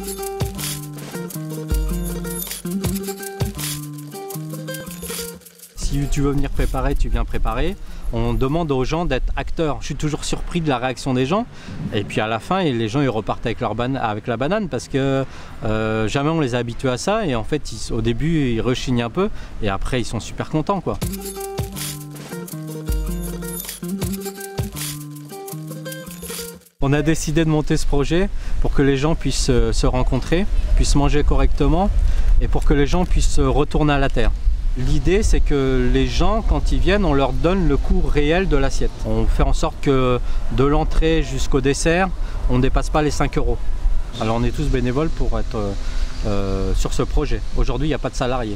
Si tu veux venir préparer, tu viens préparer. On demande aux gens d'être acteurs. Je suis toujours surpris de la réaction des gens. Et puis à la fin, les gens ils repartent avec la banane parce que jamais on les a habitués à ça. Et en fait, au début, ils rechignent un peu. Et après, ils sont super contents, quoi. On a décidé de monter ce projet pour que les gens puissent se rencontrer, puissent manger correctement et pour que les gens puissent retourner à la terre. L'idée, c'est que les gens, quand ils viennent, on leur donne le coût réel de l'assiette. On fait en sorte que de l'entrée jusqu'au dessert, on ne dépasse pas les 5 €. Alors on est tous bénévoles pour être sur ce projet. Aujourd'hui, il n'y a pas de salariés.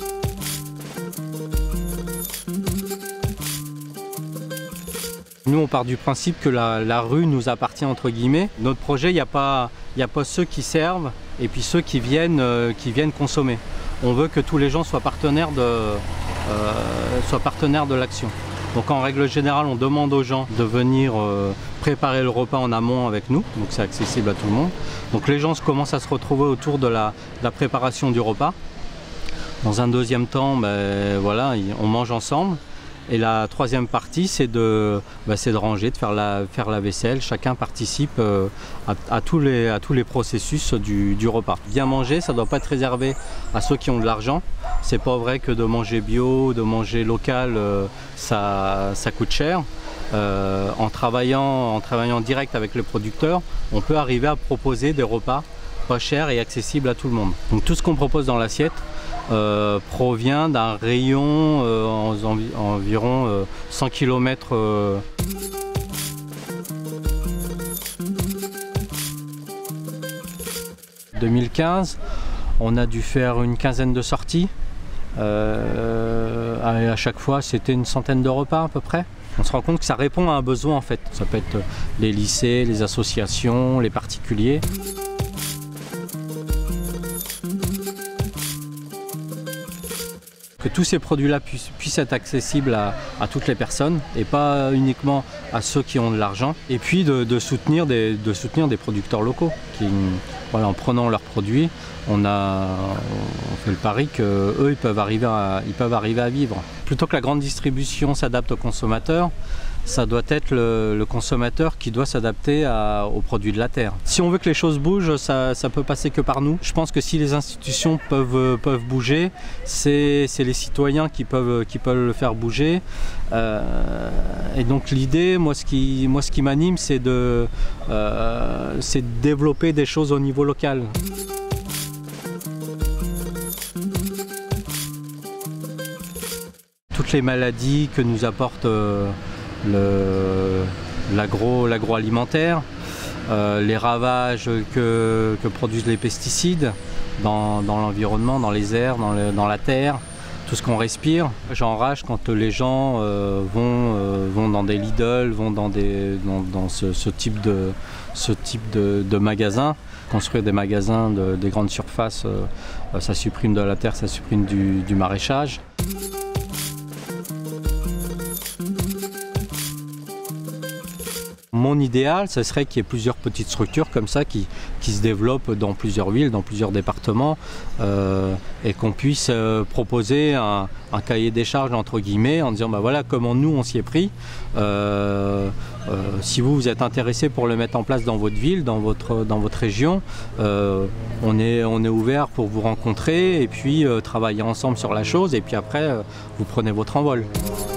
Nous, on part du principe que la rue nous appartient, entre guillemets. Notre projet, il n'y a pas ceux qui servent et puis ceux qui viennent consommer. On veut que tous les gens soient partenaires de l'action. Donc en règle générale, on demande aux gens de venir préparer le repas en amont avec nous. Donc c'est accessible à tout le monde. Donc les gens commencent à se retrouver autour de la préparation du repas. Dans un deuxième temps, voilà, on mange ensemble. Et la troisième partie, c'est de ranger, de faire la vaisselle. Chacun participe à tous les processus du repas. Bien manger, ça ne doit pas être réservé à ceux qui ont de l'argent. C'est pas vrai que de manger bio, de manger local, ça coûte cher. En travaillant direct avec les producteurs, on peut arriver à proposer des repas pas chers et accessibles à tout le monde. Donc tout ce qu'on propose dans l'assiette provient d'un rayon environ 100 km. 2015, on a dû faire une quinzaine de sorties. À chaque fois, c'était une centaine de repas à peu près. On se rend compte que ça répond à un besoin en fait. Ça peut être les lycées, les associations, les particuliers. Que tous ces produits-là puissent être accessibles à toutes les personnes et pas uniquement à ceux qui ont de l'argent. Et puis de soutenir des producteurs locaux qui, voilà, en prenant leurs produits, on fait le pari qu'eux, ils peuvent arriver à vivre. Plutôt que la grande distribution s'adapte aux consommateurs, ça doit être le consommateur qui doit s'adapter aux produits de la terre. Si on veut que les choses bougent, ça peut passer que par nous. Je pense que si les institutions peuvent bouger, c'est les citoyens qui peuvent le faire bouger. Et donc l'idée, moi ce qui m'anime, c'est de développer des choses au niveau local. Toutes les maladies que nous apporte l'agroalimentaire, les ravages que produisent les pesticides dans l'environnement, dans les airs, dans la terre, tout ce qu'on respire. J'enrage quand les gens vont dans des Lidl, vont dans ce type de magasins. Construire des magasins, des grandes surfaces, ça supprime de la terre, ça supprime du maraîchage. Mon idéal, ce serait qu'il y ait plusieurs petites structures comme ça qui se développent dans plusieurs villes, dans plusieurs départements et qu'on puisse proposer un cahier des charges entre guillemets en disant voilà comment nous on s'y est pris. Si vous êtes intéressé pour le mettre en place dans votre ville, dans votre région, on est ouvert pour vous rencontrer et puis travailler ensemble sur la chose et puis après vous prenez votre envol.